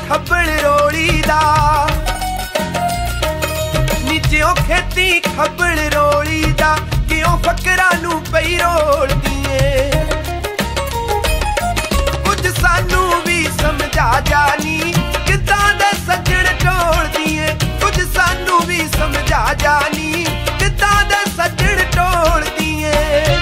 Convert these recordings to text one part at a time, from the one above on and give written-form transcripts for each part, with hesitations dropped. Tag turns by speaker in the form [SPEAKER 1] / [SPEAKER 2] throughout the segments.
[SPEAKER 1] खब्बल रोली दा नीचों खेती खब्बल रोली दा क्यों फकरां नूं पई रोलदी ए कुछ सानू भी समझा जानी किदां दे सज्जण टोलदी ए कुछ सानू भी समझा जानी किदां दे सज्जण टोलदी ए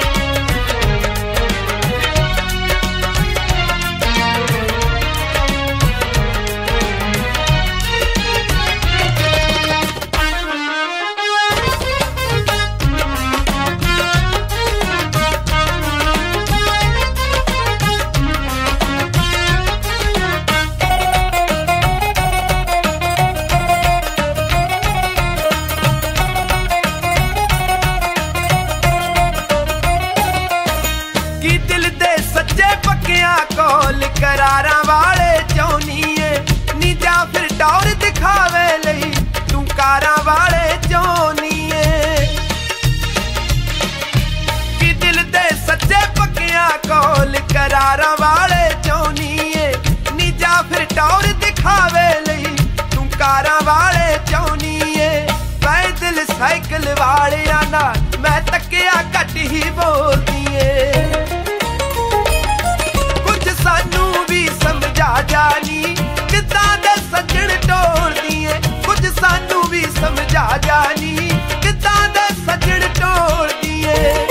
[SPEAKER 1] करारा वाले चौनीए नी जा फिर टौर दिखावे लई तू कारा वाले चौनीए कि दिल दे सच्चे पक्कियां कोल करारा वाले चौनीए नी जा फिर टौर दिखावे लई तू कारा वाले चौनीए पैदल साइकिल वाले नाल मैं तकिया घट ही बोलदी ए सानू भी समझा जानी किदां दे सज्जण टोलदी ए कुछ सानू भी समझा जानी किदां दे सज्जण टोलदी ए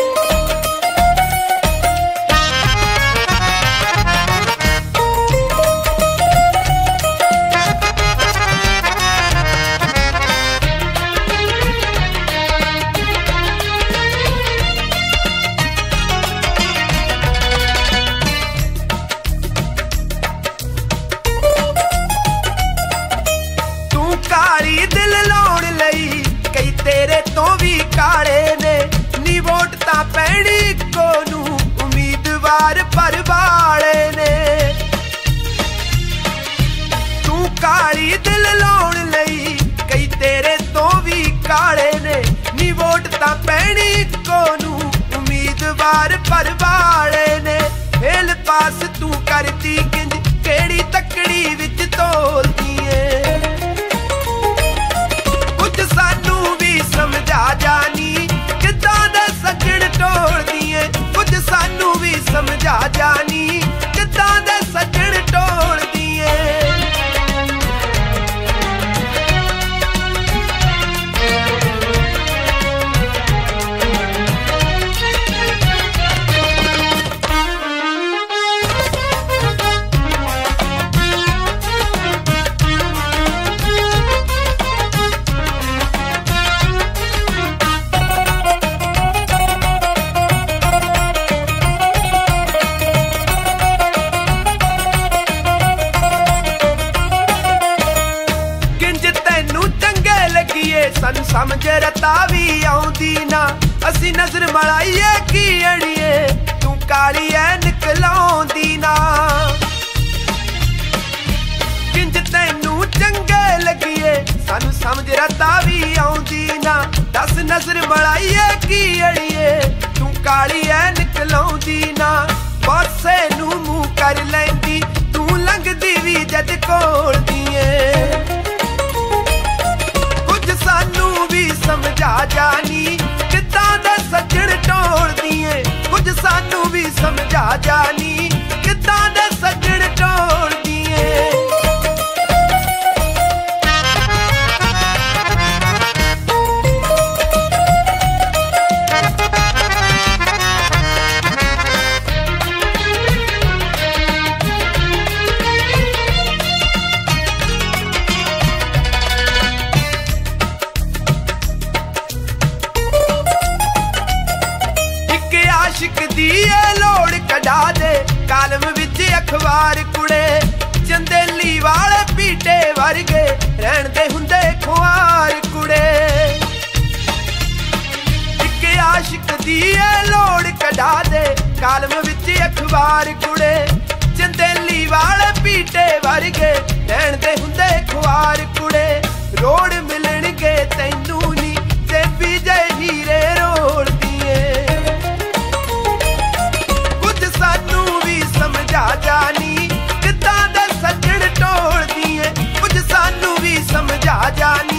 [SPEAKER 1] वोट ता पैणी को नू उम्मीदवार पर वाले ने तू काली दिल लाउण लई कई तेरे तो भी काले ने नी वोट ता पैणी को नू उम्मीदवार पर वाले ने फेल पास तू करती किंज केड़ी तकड़ी विच तोलदी ए कुछ सानू भी समझा जानी सज्जण टोलदी ए कुछ सानू भी समझा जानी किदां दे सज्जण टोलदी ए सानू समझ रता भी आउंदी ना असी नजर मलाइए की अड़िए तू काली ऐ निकलाउंदी ना किंज तैनू चंगे लगिए सानू समझ रता भी आउंदी ना दस नजर मलाइए की अड़िए तू काली ऐ निकलाउंदी ना पासे नू मुंह कर लैंदी तू लंघदी भी जद कोलदी ए सानू भी समझा जानी किदां दे सज्जण टोलदी ए कुछ सानू भी समझा जानी किदां दे सज्जण टोलदी ए लोड़ कढ़ा दे कालम विच अखबार कुड़े चंदेली वाले पीटे वर्गे रहन दे हुंदे खुआर कुड़े इक आशिक दी लोड़ कढ़ा दे कालम विच अखबार कुड़े चंदेली वाले पीटे वर्गे रहन दे हुंदे खुआर कुड़े रोड़ मिलणगे तैनू नी ते बीजे हीरे रोलदी ए समझा जानी किदां दे सज्जण टोलदी आजा